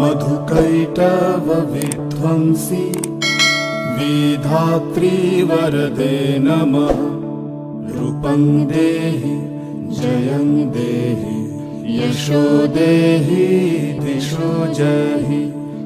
मधुकैटव विध्वंसी विधात्री वरदे नमः। रूपं देहि जयं देहि यशो देहि दिशो जहि।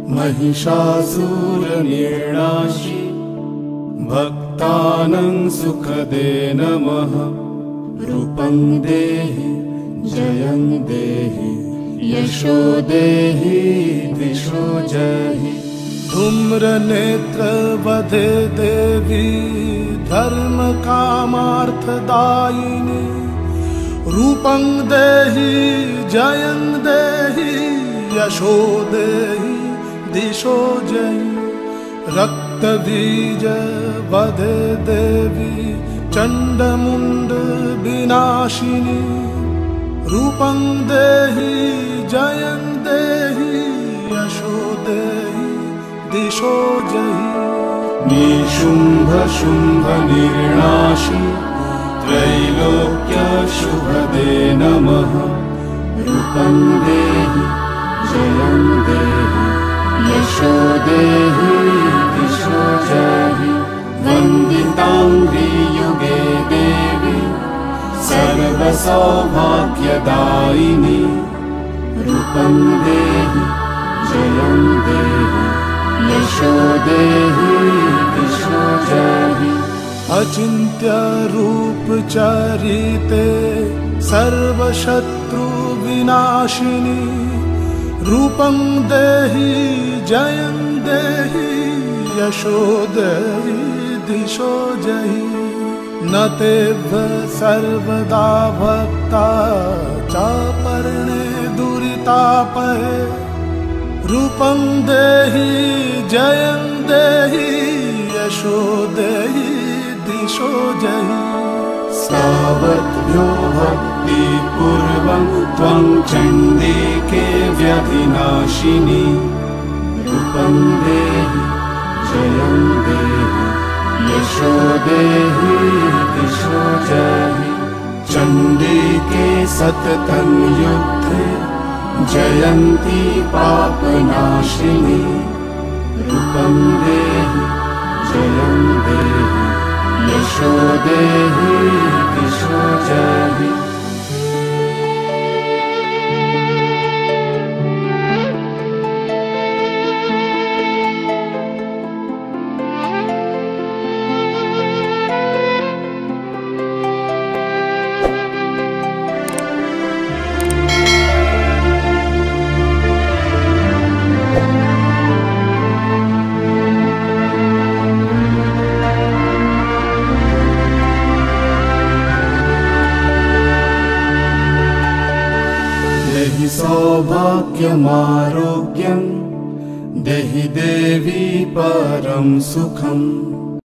महिषासुरनिर्णाशि भक्तानां सुखदे नमः। रूपं देहि जयं देहि यशो देहि दिशो जहि। धूम्रनेत्रवधे देवी धर्म कामार्थदायिनी। रूपं देहि जयं देहि यशो देहि दिशो जहि। रक्तबीज वधे देवी चंडमुंड विनाशिनी। रूपं देहि जयं देहि यशो देहि दिशो जहि। निशुंभ शुंभ निर्णाशि त्रैलोक्य शुभदे नमः। रूपं देहि जयं देहि यशो देहि दिशो जहि। वन्दितांघ्रि युगे देवी सर्वसौभाग्यदायिनी। रूपं देहि जयं देहि यशो देहि दिशो जहि। अचिन्त्य रूप चरिते सर्वशत्रु विनाशिनी। रूपं देहि जयं देहि यशो देहि दिशो जहि। न तेभ्य सर्वदा भक्ता चापर्णे दुरितापहे। रूपं देहि जयं देहि यशो देहि दिशो जहि। सावध्यो भक्तिपूर्वं त्वं चण्डिके व्यधिनाशिनी। रूपं देहि जयं देहि यशो देहि दिशो जहि। चण्डिके सततं युद्धे जयन्ती पापनाशिनी। रूपं देहि जयं देहि यशो देहि दिशो जहि। देहि सौभाग्यमारोग्यं देहि देवी परं सुखम्।